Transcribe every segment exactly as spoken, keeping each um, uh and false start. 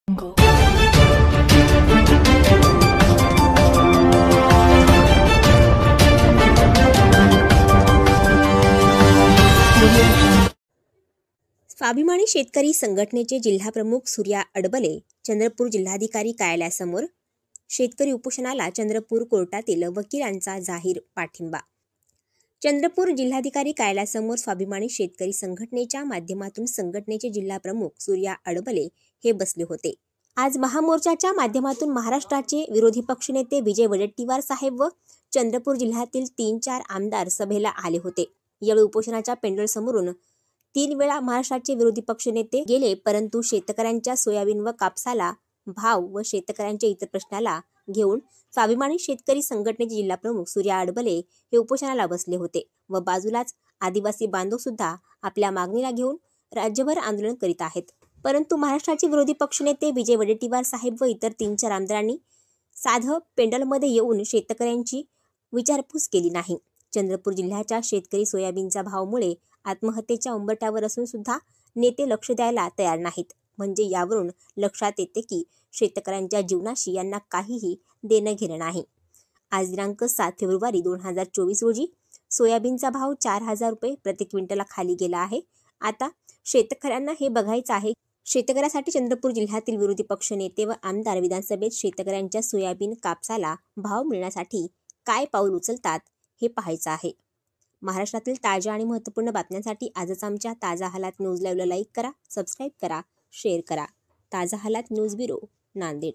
स्वाभिमानी शेतकरी संघटनेचे जिल्हाप्रमुख सूर्या अडबले चंद्रपूर जिल्हाधिकारी कार्यालयासमोर शेतकरी उपोषणाला चंद्रपूर कोर्टातील वकिलांचा जाहीर पाठिंबा। चंद्रपूर जिल्हाधिकारी कार्यालयासमोर स्वाभिमानी शेतकरी संघटनेच्या माध्यमातून संघटनेचे जिल्हाप्रमुख सूर्या अडबले हे बसले होते। आज महामोर्चाच्या माध्यमातून महाराष्ट्राचे विरोधी पक्षनेते विजय वडेट्टीवार साहेब व चंद्रपूर जिल्ह्यातील तीन चार आमदार सभेला आले होते। यावेळी उपोषणाच्या पेंडॉल समोरून तीन वेळा महाराष्ट्राचे विरोधी पक्षनेते गेले, परंतु शेतकऱ्यांच्या सोयाबीन व कापसाला भाव व शेतकऱ्यांच्या इतर प्रश्नाला घेऊन स्वाभिमानी शेतकरी संघटनेचे जिल्हाप्रमुख सूर्या अडबले हे उपोषणाला बसले होते व बाजूलाच आदिवासी बांधव सुद्धा आपल्या मागणीला घेऊन राज्यभर आंदोलन करीत आहेत। परंतु महाराष्ट्राचे विरोधी पक्षनेते विजय वडेट्टीवार साहेब व इतर तीन चार आमदारांनी साधं पेंडॉलमध्ये येऊन शेतकऱ्यांची विचारपूस केली नाही। चंद्रपूर जिल्ह्याच्या शेतकरी सोयाबीनच्या भावामुळे आत्महत्येच्या उंबरठ्यावर असून सुद्धा नेते लक्ष द्यायला तयार नाहीत। म्हणजे यावरून लक्षात येते की शेतकऱ्यांच्या जीवनाशी यांना काहीही देणं घेणं नाही। आज दिनांक सात फेब्रुवारी दोन हजार चोवीस रोजी सोयाबीनचा भाव चार हजार रुपये प्रति क्विंटलला खाली गेला आहे। आता शेतकऱ्यांना हे बघायचं आहे, शेतकऱ्यासाठी चंद्रपूर जिल्ह्यातील विरोधी पक्षनेते व आमदार विधानसभेत शेतकऱ्यांच्या सोयाबीन कापसाला भाव मिळण्यासाठी काय पाऊल उचलतात हे पाहायचं आहे। महाराष्ट्रातील ताज्या आणि महत्त्वपूर्ण बातम्यांसाठी आजच आमच्या ताजा हालात न्यूज लाईव्हला लाईक करा, सबस्क्राईब करा, शेअर करा। ताजा हालात न्यूज ब्युरो, नांदेड।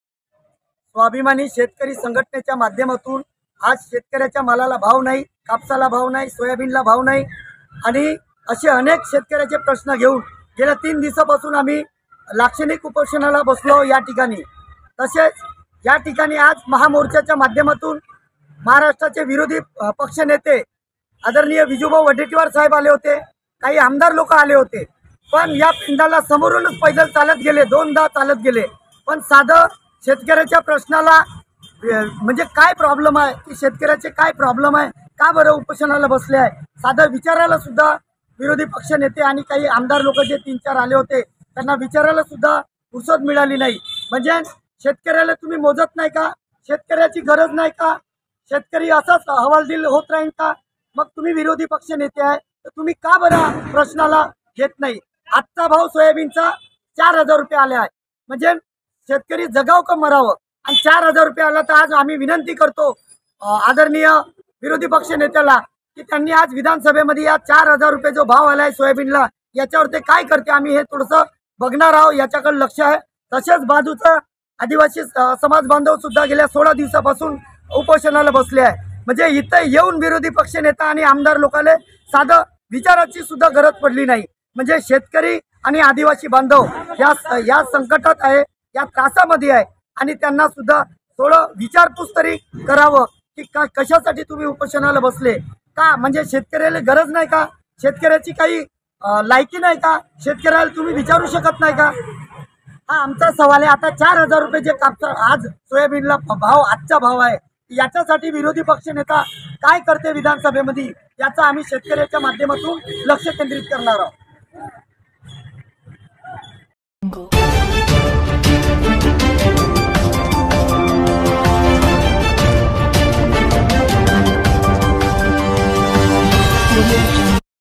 स्वाभिमानी शेतकरी संघटनेच्या माध्यमातून आज शेतकऱ्याच्या मालाला भाव नाही, कापसाला भाव नाही, सोयाबीनला भाव नाही आणि असे अनेक शेतकऱ्याचे प्रश्न घेऊन गेल्या तीन दिवसापासून आम्ही लाक्षणिक उपोषणाला बसलो या ठिकाणी। तसेच या ठिकाणी आज महामोर्चाच्या माध्यमातून महाराष्ट्राचे विरोधी पक्षनेते आदरणीय विजूभाऊ वडेट्टीवार साहेब आले होते, काही आमदार लोक आले होते, पण या पेंडाला समोरूनच पैदल चालत गेले, दोनदा चालत गेले। पण साधं शेतकऱ्याच्या प्रश्नाला म्हणजे काय प्रॉब्लेम आहे की शेतकऱ्याचे काय प्रॉब्लेम आहे, का बरं उपोषणाला बसले आहे, साधं विचारायला सुद्धा विरोधी पक्षनेते आणि काही आमदार लोक जे तीन चार आले होते त्यांना विचारायला सुद्धा फुरसत मिळाली नाही। म्हणजे शेतकऱ्याला तुम्ही मोजत नाही का? शेतकऱ्याची गरज नाही का? शेतकरी असाच हवालदिल होत राहील का? मग तुम्ही विरोधी पक्ष नेते आहे तर तुम्ही का बरं प्रश्नाला घेत नाही? आजचा भाव सोयाबीनचा चार हजार रुपये आले आहे, म्हणजे शेतकरी जगाव का मरावं? आणि चार हजार रुपये आला तर आज आम्ही विनंती करतो आदरणीय विरोधी पक्ष नेत्याला की त्यांनी आज विधानसभेमध्ये या चार हजार रुपये जो भाव आलाय सोयाबीनला याच्यावर ते काय करते आम्ही हे थोडंसं बघणार आहोत, याच्याकडे लक्ष आहे। तसेच बाजूचा आदिवासी समाज बांधव सुद्धा गेल्या सोळा दिवसापासून उपोषणाला बसले आहे। म्हणजे इथं येऊन विरोधी पक्ष नेता आणि आमदार लोकांना साधं विचाराची सुद्धा गरज पडली नाही। म्हणजे शेतकरी आणि आदिवासी बांधव या या संकटात आहे, या त्रासामध्ये आहे आणि त्यांना सुद्धा थोडं विचारपूस तरी करावं की का कशासाठी तुम्ही उपोषणाला बसले का? म्हणजे शेतकऱ्याला गरज नाही का? शेतकऱ्याची काही लायकी नाही का? शेतकऱ्याला तुम्ही विचारू शकत नाही का? हा आमचा सवाल आहे। आता चार हजार रुपये जे कापसा आज सोयाबीनला भाव आजचा भाव आहे, याच्यासाठी विरोधी पक्षनेता काय करते विधानसभेमध्ये याचा आम्ही शेतकऱ्याच्या माध्यमातून लक्ष केंद्रित करणार आहोत।